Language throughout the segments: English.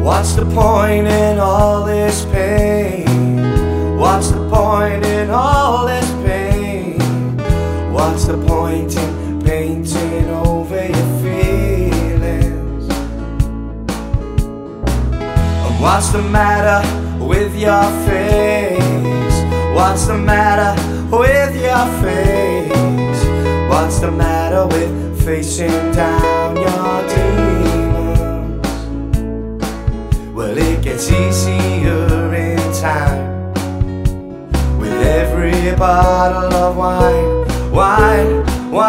What's the point in all this pain? What's the point in all this pain? What's the point in painting over your feelings? And what's the matter with your face? What's the matter with your face? What's the matter with facing down your demons? Well, it gets easier in time with every bottle of wine, wine,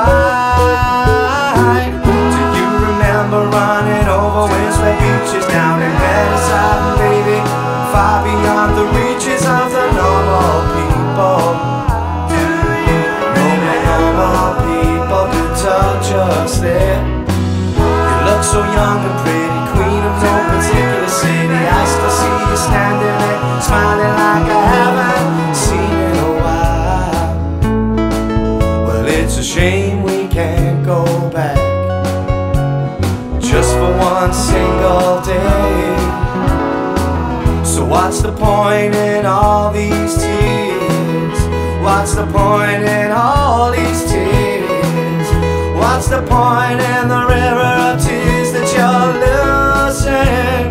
wine. Do you remember running over windswept beaches down in Venice, baby, far beyond the reaches of the normal people? No more normal people could touch us there. You look so young and pretty, queen of no particular city. I still see you standing there, smiling like I haven't seen in a while. Well, it's a shame we can't go back just for one single day. So what's the point in all these tears? What's the point in all these tears? What's the point in the river of tears that you're losing?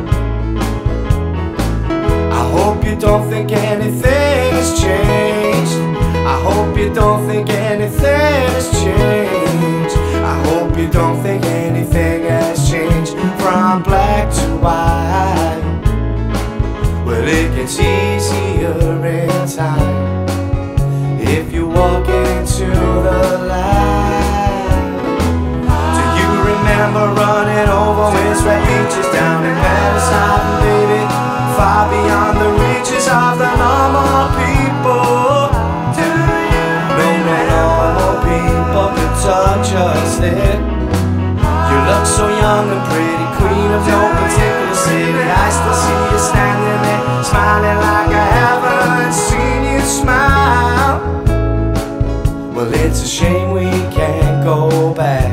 I hope you don't think anything has changed. I hope you don't think anything has changed. I hope you don't think anything has changed from black to white. Well, it gets easier in time if you walk into the light. Do you remember running over windswept beaches down in Venice, baby, far beyond the reaches of the normal people? No more normal people could touch us there. You look so young and pretty, queen of no particular city. I still see you standing there, smiling like I haven't seen you smile. Well, it's a shame we can't go back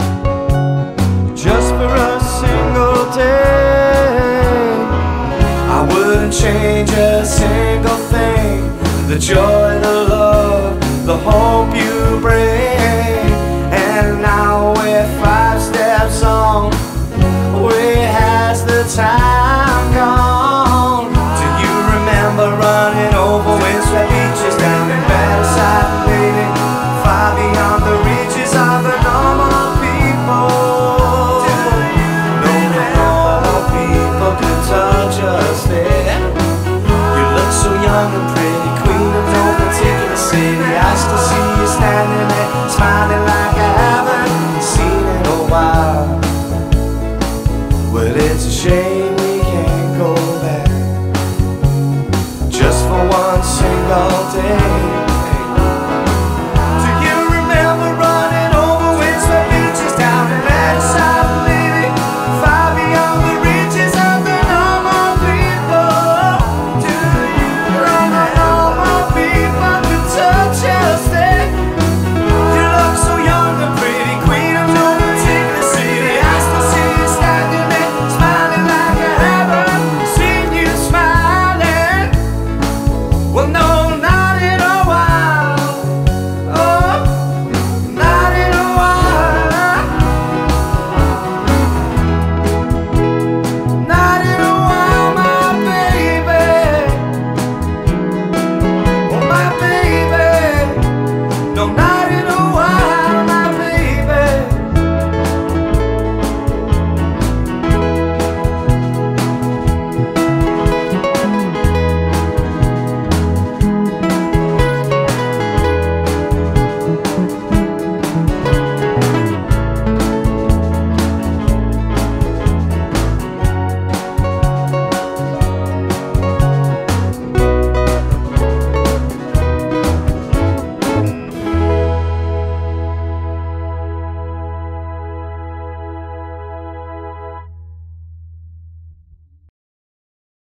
just for a single day. I wouldn't change a single thing. The joy